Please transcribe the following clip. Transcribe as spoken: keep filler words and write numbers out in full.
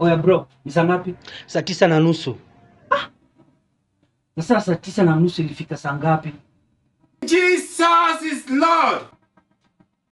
Oya bro, ni saa ngapi? Saa tisa na nusu. Na sasa saa tisa na nusu ilifika saa ngapi? Jesus is Lord.